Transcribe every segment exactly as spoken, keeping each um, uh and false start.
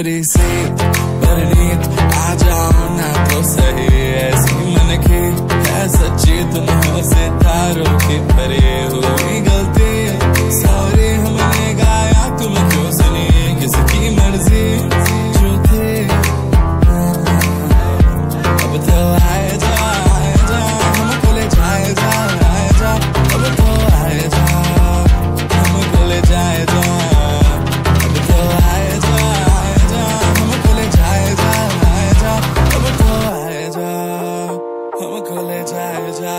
मेरी सी परनीत आ जाओ ना तो सही, ऐसी मन की है सच्ची तुम हो सितारों की परी। हुई गलती सॉरी हमने गाया तुम क्यों सुनी, किसकी मर्जी जो थी। अब तो आए जा आए जा हमको ले जाए जा आए जा, अब तो आए जा हमको ले जाए जा, अब तो आए जा आए जा हमको ले जाए जा आए जा, अब तो आए जा हमको ले जाए जा।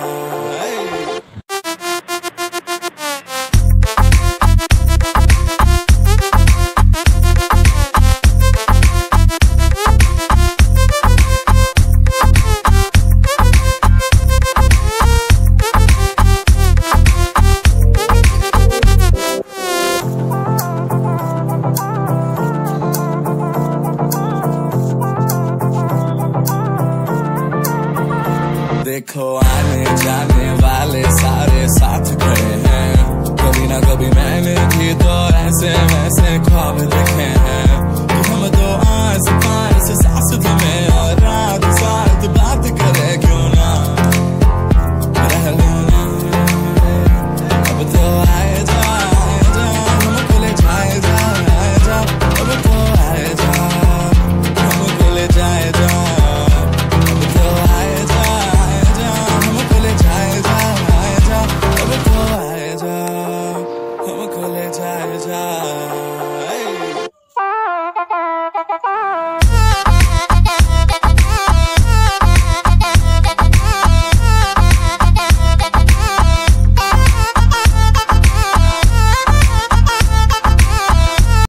देखो आने जाने वाले सारे साथ खड़े हैं, कभी ना कभी मैंने भी तो ऐसे वैसे ख्वाब देखे हैं कि हम तो आस पास सास तुम्हें और रात साथ बात करे क्यों ना रह लो ना। अब तो आए जा आए जा हमको ले जाए जा आए जा, अब तो आए जा हमको ले जाए जा, अब तो आए जा हमको ले जाए जा आए जा, अब तो आए जा हमको ले जाए जा।